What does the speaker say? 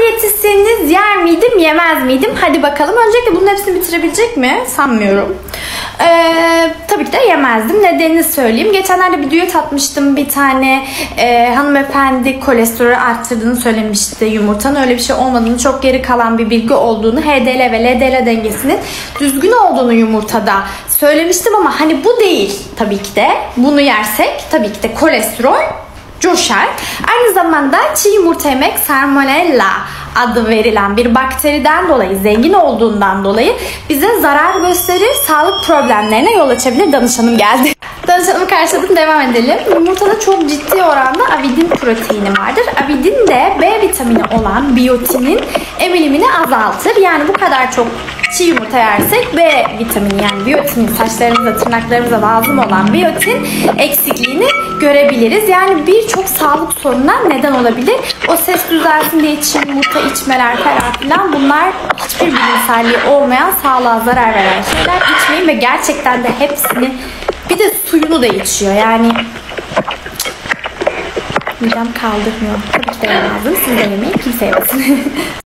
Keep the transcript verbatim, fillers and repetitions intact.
yetişseniz yer miydim, yemez miydim? Hadi bakalım. Öncelikle bunun hepsini bitirebilecek mi? Sanmıyorum. Ee, tabii ki de yemezdim. Nedenini söyleyeyim. Geçenlerde bir düet atmıştım. Bir tane e, hanımefendi kolesterolü arttırdığını söylemişti yumurtanın. Öyle bir şey olmadığını, çok geri kalan bir bilgi olduğunu, H D L ve L D L dengesinin düzgün olduğunu yumurtada söylemiştim ama hani bu değil tabii ki de. Bunu yersek tabii ki de kolesterol coşar. Aynı zamanda çiğ yumurta yemek Salmonella adı verilen bir bakteriden dolayı, zengin olduğundan dolayı bize zarar gösterir, sağlık problemlerine yol açabilir. Danışanım geldi. Danışanımı karşıladım, devam edelim. Yumurtada çok ciddi oranda avidin proteini vardır. Avidin de B vitamini olan biyotinin emilimini azaltır. Yani bu kadar çok çiğ yumurta yersek B vitamini, yani biyotinin, saçlarımıza, tırnaklarımıza lazım olan biyotin eksikliğini görebiliriz. Yani birçok sağlık sorununa neden olabilir. O ses düzelsin diye çiğ yumurta içmeler falan filan, bunlar hiçbir bilimselliği olmayan, sağlığa zarar veren şeyler. İçmeyin ve gerçekten de hepsini, bir de suyunu da içiyor. Yani midem kaldırmıyor. Tabii ki de yemezdim. Siz de yemeyin. Kimse yemesin.